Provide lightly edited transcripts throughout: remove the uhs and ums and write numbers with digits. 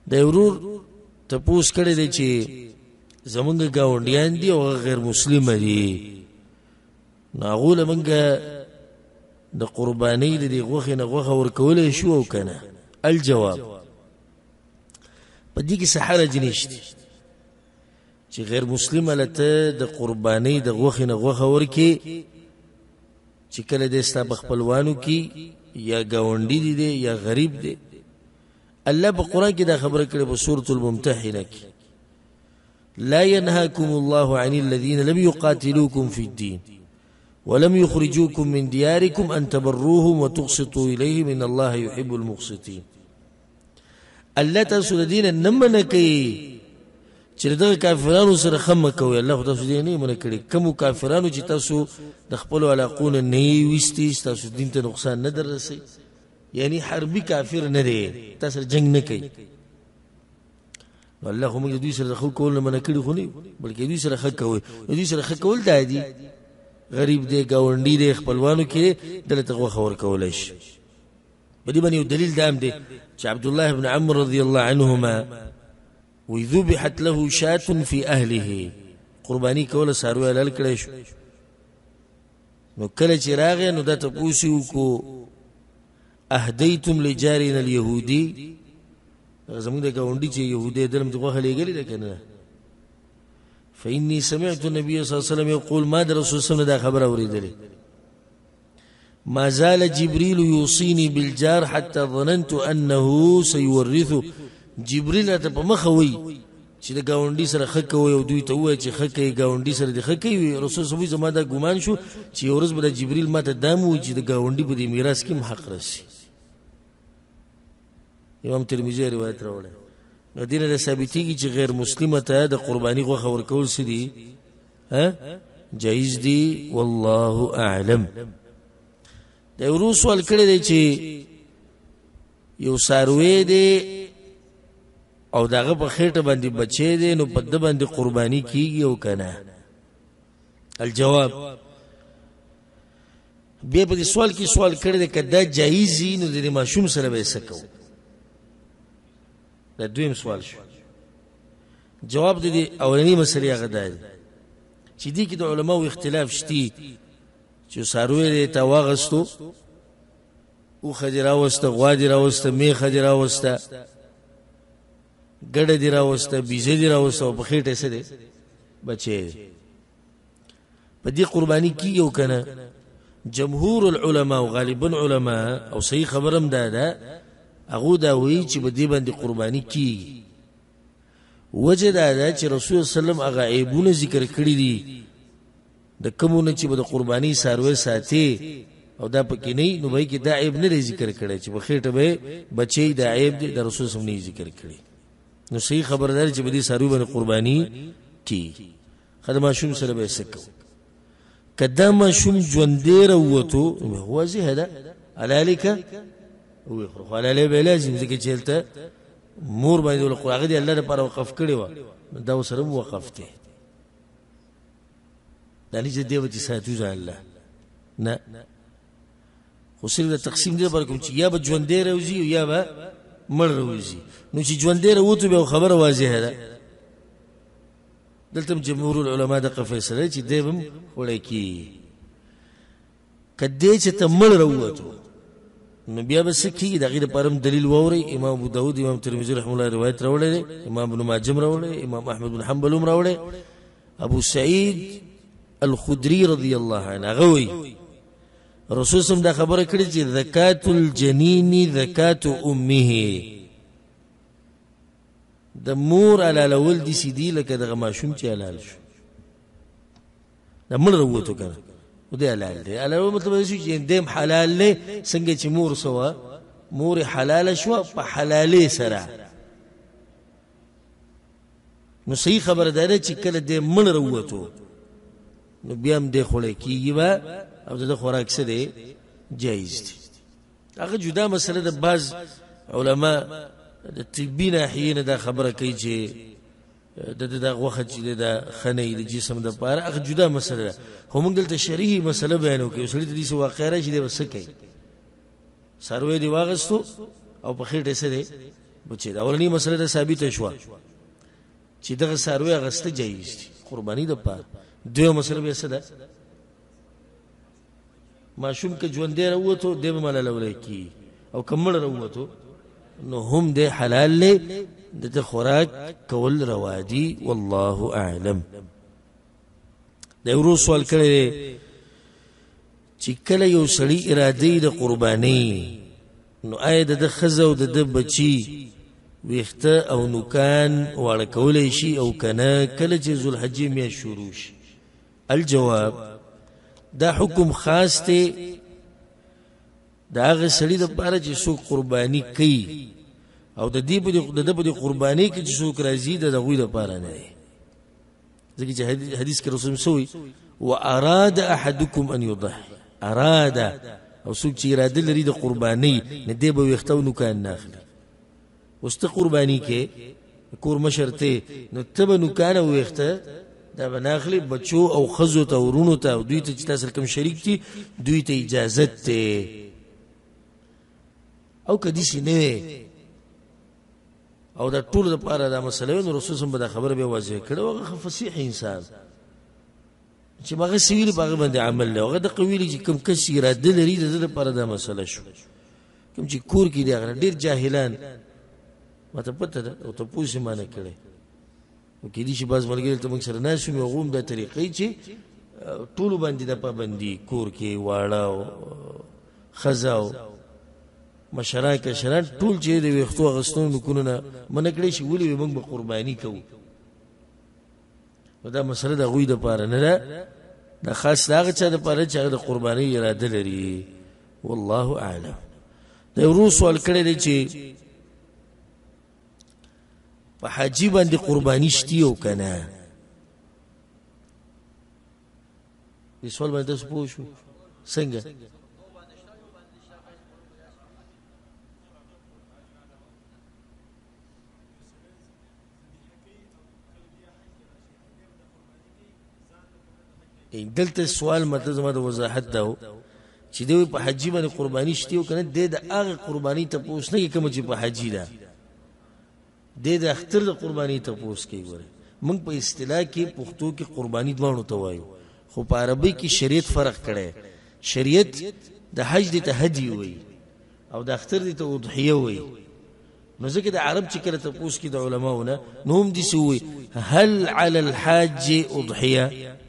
د ورور تپوس کړی دی چې زمونږ ګاونډیان دي او غیر مسلم دي، نو هغو له مونږ د قربانۍ د دې غوښې نه غوښه ورکولی شو او که نه؟ الجواب، په دې کې څه حرج نشته چې غیر مسلمه له ته د قربانۍ د غوښې نه غوښه ورکې، چې کله دی ستا په خپلوانو کې یا ګاونډي دی یا غریب دی. الله په قرآن کې دا خبره کړې په سورة الممتحنه کې، لا ينهاكم الله عن الذين لم يقاتلوكم في الدين ولم يخرجوكم من دياركم أن تبروهم وتقسطوا إليهم إن الله يحب المقسطين. الله تاسو د دین نه منع کوي چې دغه کافرانو سره خمه کوي. الله تاسو دې نه منع کړي، کوم کافرانو چې تاسو د خپل علاقو نه ویستي، تاسو دین ته نقصان نه دررسي، یعنی حربي کافر نه دی، تاسو جنگ نه کوي. الله هم دوی سره خو کول نه منع کړي، خو نه بلکې دوی سره خه کوي. دوی سره خه کول دا دي غریب دی، ګاونډي دی، خپلوانو کې دلته غوښه ورکولی شي. په دې باندې یو دلیل دا هم دی چې عبدالله بن عمرو رضی الله عنهما وی ذبحت له شاة فی اهله، قرباني کوله څاروی حلال کړی شو. نو کله چې راغی نو دا تپوس یې وکړو اهدیتم لجارنا الیهودي، زموږ د ګاونډي چې یهودی دلم د غوښه لېږلې ده که نه؟ فإني سمعت النبي صلى الله عليه وسلم يقول، ما در رسول صلی الله علیه وسلم دا خبر اوریدلې، ما زال جبريل يوصيني بالجار حتى ظننت أنه سيورثه. جبريل ته په مخه وی چې د ګاونډي سره ښه کوي او دوی ته ووایي چې ښه کوي، ګاونډي سره دې ښه کوي. رسول صلی الله علیه وسلم زما دا ګمان شو چې یو ورځ به د جبريل ما ته دا ووایي چې د ګاونډي په دې میراث کې هم حق رسي. امام ترمذي روایت راوړی. نو دې نه ثابتېږي چې غیر مسلمه ته د قرباني غوښه ورکول څه دي؟ جایز دي. والله اعلم. د ورور سوال کړی دی چې یو څاروی دی او دغه په خېټه باندې بچی دی، نو په ده باندې قرباني کېږي او که نه؟ الجواب، بیا په دې سوال کې سوال کړی دی که دا جایز وي نو د دې ماشوم سره به یې څه کوو؟ دا دویم سوال شو. جواب د دې اولنۍ مسلې هغه دا دی چې دې کې د علماو اختلاف شته چې څاروی دی ته واغستو، اوښه دې راوسته، غوا دې راوسته، میښه دې راوسته، ګډه دې راوسته، بیزه دې راوسته او په خېټه څه دی؟ بچی دی. په دې قرباني کېږي او که نه؟ جمهور العلماء او غالبا علماء او صحیح خبر هم دا ده، هغو دا وایي چې په دې باندې قرباني کېږي. وجه دا ده چې رسول صلی الله علیه وسلم هغه عیبونه ذکر کړي دي د کومو نه چې به د قرباني څاروی ساتي او دا پکې نه، نو به کې دا عیب نه دی ذکر کړی چې په خېټه به بچی دا عیب دی، د رسول صلی الله علیه وسلم نه ذکر کړي. نو صحیح خبر ده چې په دې څاروي باندې قرباني کېږي. ښه د ماشوم سره به یې څه کوو؟ که دا ماشوم ژوندی راووتو واضحه ده حلالکه ویخورو، خو حلالی به یې لازم، ځکه چې هلته مور باندې هغه دې الله دپاره وقف کړې وه، نو دا ورسره هم وقف دی. دا نه چې دی به چې ساتو ځان الله نه، خو صرف د تقسیم دې لپاره کوم چې یا به ژوندی راوځي یا به مړ راوځي. نو چې ژوندی راووتو بیا خبره واضحه ده. دلته جمهور العلماء دغه فیصله چې دی به هم وړی کېږي. که دی چې ته مړ راووتو نو بیا به څه کېږي؟ د هغې دپاره هم دلیل واورئ. امام ابو داود، امام ترمذي رحمه الله روایت راوړی دی، امام ابن ماجه هم راوړی، امام احمد بن حنبل هم راوړی. ابو سعید الخدري رضی الله عنه هغه وایي رسول صلی الله علیه وسلم دا خبره کړې چې زکات الجنین زکات امه، د مور حلالول داسې دي لکه دغه ماشوم چې حلال شو، د مړ راووتو که نه و دی حلال دی. حلالول مطلب دا شو چې دیم حلال دی، څنګه چې مور سوه مور حلاله شوه په حلالۍ سره. نو صحیح خبره دا ده چې کله دی مړ راووتو نو بیا هم دی خوړی کېږي به او د ده خوراک څه دی؟ جایز دی. هغه جدا مسله ده. بعض علما د طبي ناحیې نه دا خبره کوي چې د دا غوښه چې دی دا ښه نه وي د جسم دپاره، هغه جدا مسله ده. خو موږ دلته شرعي مسله بیانو کوي. سړي ته داسې واقع راشي دی به څه کوي؟ څاروی دې واغستو او په خېټه څه دی؟ بچې دا اولنی مسله ده ثابته شوه چې دغه څاروي اغسته جایز دي قرباني د پاره. دویمه مسله بیا څه ده؟ ماشوم که ژوندی راووتو دی به ماله لولی کي او که مړ راووتو نو هم دی حلال دی دته خوراک کول روا دي. والله اعلم. دا ورو سوال کړی دی چې کله یو سړي اراده د قرباني نو آیا د ښځه او د بچي ویښته او نوکان واړه کولی شي او کنه کله چې ذوالحجې میاشت شروع شي؟ الجواب دا حکم خاص دی د هغه سړي دپاره چې څوک قرباني کوي او د ده په دې قربانۍ کې چې څوک راځي د هغوی دپاره نه دی. ځکه چې حدیث کې رسول څه وایي واراد احدکم ان یضحي اراده او څوک چې اراده لري د قربانۍ نه دی به ویښته او نوکان نه اخلي. اوس ته قرباني کې کور مشر ته نو ته به نوکان او ویښته دا به نه اخلي بچو او ښځو ته ورونو ته او دوی ته چې تاسو کوم شریک دي دوی ته اجازت دی. او که داسې نه وی او دا ټول دپاره دا مسله وي نو رسول صلی به دا خبره بیا واضح کړې او هغه فصیح انسان چې هغه څه ویلي په هغه باندې عمل دی. هغه دغه ویلي چې کوم کس اراده لري د ده دپاره دا مسله شو. کوم چې کور کې دی هغه ډېر جاهلان ما ته پته ده او تپوس یې ما نه کړی او کېدای شي بعض ملګري ته موږ سره ناست وي هغه هم دا طریقې چې ټولو باندې د پابندي کور کې واړه او ښځه او مشران کشران ټول چې د ویښتو اخیستو نوکونو نه منع کړی شي ولې موږ به قرباني کوو. نو دا مسله د هغوی دپاره نه ده دا خاص د هغه چا دپاره چې هغه د قربانۍ اراده لري. والله اعلم. دا یو ورو سوال کړی دی چې په حاجي باندې قرباني شتي او که نه؟ دې سوال باندې تاسو پوه شو څنګه؟ دلته سوال مطلب زما د وضاحت ده چې دوی په حجي باندې قرباني شتي او که نه دی د هغه قرباني تپوس نه کوي کومه چې په حجي ده دی د اختر د قرباني تپوس کوي. ګوره موږ په اصطلاح کې پښتو کې قرباني دواړو ته وایو خو په عربي کې شریعت فرق کړی. شریعت د حج دې ته هدي وایي او د اختر دې ته اضحیه وایي. نو ځکه د عرب چې کله تپوس کې د علماو نه نو هم داسې وایي هل علی الحاج اضحیه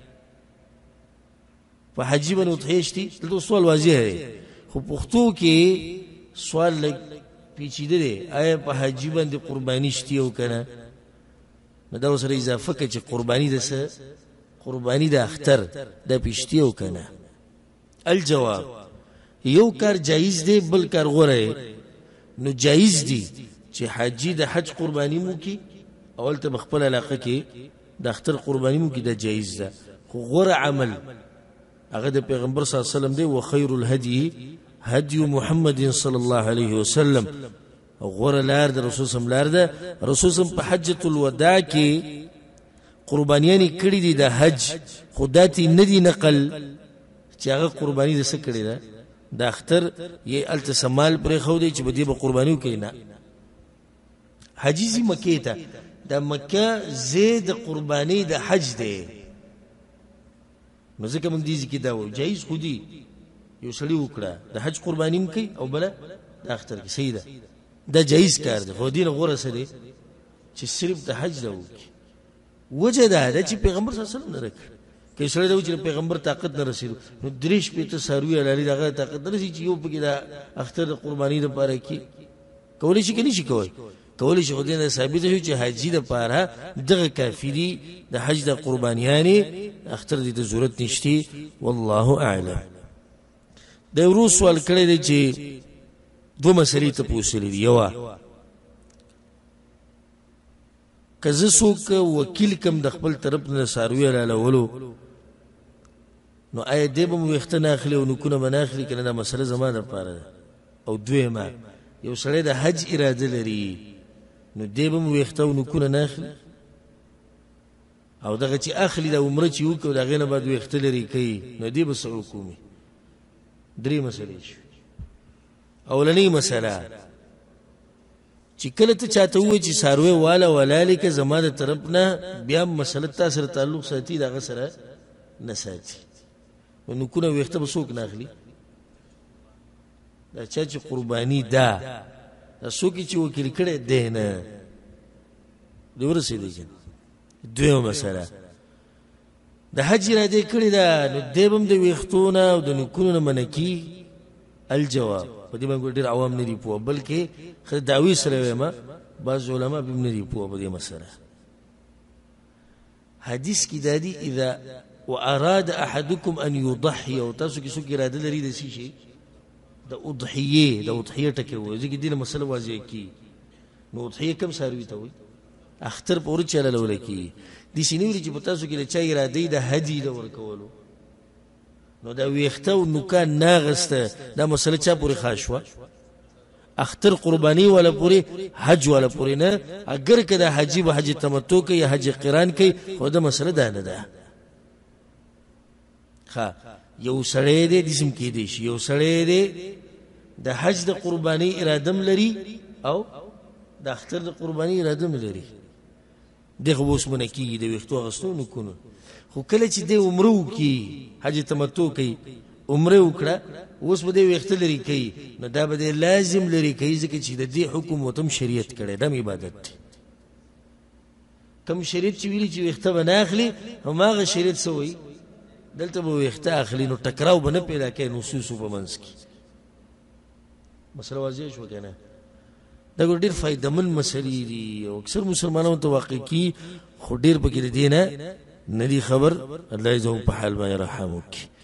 په حجي باندې اضحیه شتي؟ دلته سوال واضح دی خو پښتو کې سوال لږ پیچیده دی آیا په حجي باندې قرباني شتي او که نه؟ نو دا ورسره اضافه کړه چې قرباني د څه؟ قرباني د اختر دا پې شتي او که نه؟ الجواب یو کار جایز دی بل کار غوره نو جایز دی چې حاجي د حج قرباني مو کی اول ته خپل علاقه کې د اختر قرباني مو کی دا جایز ده خو غوره عمل هغه د پیغمبر صلی الله علیه وسلم دی وخیر الهدي هدي محمد صلی الله علیه وسلم. غوره لار د رسول صلی الله علیه وسلم رسول صلی په حجۃ الوداع کې قربانیانی کړي دي د حج خداتي ندی نقل چې هغه قربانی د څه کړي ده د اختر یې التسمال پرې خو دی چې بده به قربانیو کوي نه. حجیزی مکه ته د مکه زید قربانی د حج دی نو ځکه موږ دې کې دا و جایز خو دی یو سړی وکړه د حج قرباني هم کوي او بل د اختر کې صحیح ده دا جایز کار دی خو دین غوړه سره چې صرف د حج دا وکړي. وجه دا ده چې پیغمبر صلی الله علیه وسلم نه راکړي که سړی دا چې پیغمبر طاقت نه رسیدو نو دریش په ته ساروی لري دغه طاقت نه رسیږي چې یو پکې دا اختر د قرباني لپاره کې کولی شي کني شي کولی شي خو دې ثابت شو چې حاجی د پاره دغه کافری د حج د قربانیانه اختر دې ته ضرورت نشتی. والله اعلم. د ورو سوال کړی دی چې دوه مسلې ته پوښتلې دي. یو که زه څوک وکیل کم د خپل طرف نه ساروی رالولو نو آیا دی به مو ویښته نه اخلي او نوکونه به نه اخلي که نه دا مسله زما دپاره ده. او دویمه یو سړی د حج اراده لري نو دی به مو ویښته او نوکونه نه اخلي او دغه چې اخلي د عمره چې وکړو د هغې نه بعد ویښته لرې کوي نو دی به څه حکومي؟ درې مسلې شوې. اولنۍ مسله چې کله ته چاته وایي چې څاروی والا ولالی که زما د طرف نه بیا مسله تا سره تعلق ساتي د هغه سره نه ساتي. نو کونه ویښته به څوک نه اخلي؟ دا چا چې قرباني ده دا څوک چې وکیل کړی دی نه دی ورسېدی که دویمه مسله د حج اراده کړې ده نو دی به هم د ویښتو نه او د نیکونو نه منع کي. الجواب په دې باندې ډېر عوام نه دي پوه بلکې دعوی سره وایم بعض علما به هم نه دي پوه په دې مسله. حدیث کې دا دي اذا واراد احدكم ان يضحي او تاسو کې څوک اراده لري د څه شي د اضحیه ټکی وایي ځکه دې مسله واضح کی. نو اضحیه کوم څاروي ته وایي؟ اختر په ور چلول کی دي سینوري چې په تاسو کې له چا اراده د هدي د ورکولو نو دا ویښته او نوکان ناغسته دا مسله چا پورې خاص شوه؟ اختر قربانی والا پوری حج والا پوری نه. اگر که دا حجی به حج تمتع کوي یا حج قران کوي خو دا مسله دا نه ده. یو سړی دی دسم کې دی شي یو سړی دی د حج د قربانی ارادم لري او د اختر د قربانی ارادم لري دغه اوس منه کیږي د ویښتو اغستو نو کونه. خو کله چې دی عمره وکړي حج تمتع کوي عمره وکړه اوس به دی ویښته لري کوي نو دا به دی لازم لري کوي ځکه چې د دې حکم وتم شریعت کړی دم عبادت دی. کم شریعت چې ویلي چې ویښته به نه اخلي هماغه شریعت څه وایي دلته به ویښته اخلي نو ټکراو به نه پیدا کوي نصوصو په منځ کې. مسله واضح شوه که نه؟ دا ډېر فایدهمند مسلې دي او اکثر مسلمانانو ته واقع کي خو ډېر پکې د دې نه دي خبر. الله یې زموږ په حال باندې رحم وکړي.